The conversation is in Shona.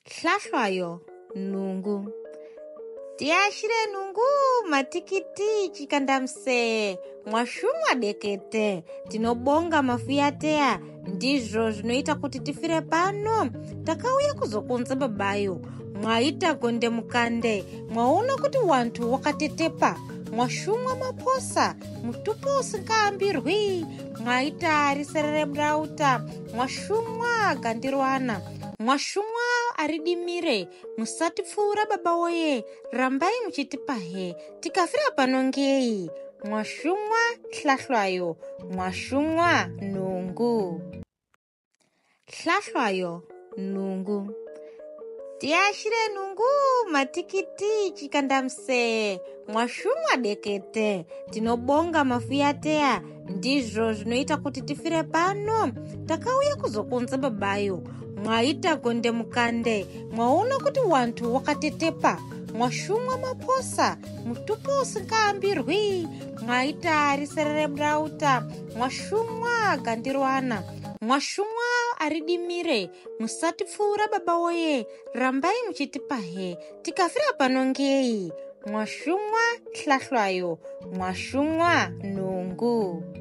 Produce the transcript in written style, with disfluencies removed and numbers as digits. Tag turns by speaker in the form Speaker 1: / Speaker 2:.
Speaker 1: Hlatwayo, nungu. Tiashire nungu matikiti chikandamse mwashumwa dekete. Tinobonga mafuyateya ndizvo zvinoita kuti tifire pano. Takauya kuzokunza babayo. Mwaita gonde mukande. Mwaona kuti wantu wakatetepa. Mwashumwa maposa. Mutupo usingaambirwi. Mwaita ariserere mrauta. Mwashumwa gandirwana. Mwashumwa aridimire. Musati pfuura baba woye. Rambai muchitipahe. Tikafira pano ngei. Mwashumwa Hlatwayo. Mwashumwa nungu. Hlatwayo, nungu. Tiashire nungu matikiti chikandamse mwashumwa dekete. Tinobonga mafuyateya ndizvo zvinoita kuti tifire pano. Takauya kuzokunza babayo. Mwaita gonde mukande. Mwaona kuti wantu wakatetepa. Mwashumwa maposa. Mutupo usingaambirwi. Mwaita ariserere mrauta. Mwashumwa gandirwana. Mwashumwa aridimire. Musati pfuura baba woye. Rambai muchitipahe. Tikafira pano ngei. Mwashumwa Hlatwayo. Mwashumwa nungu.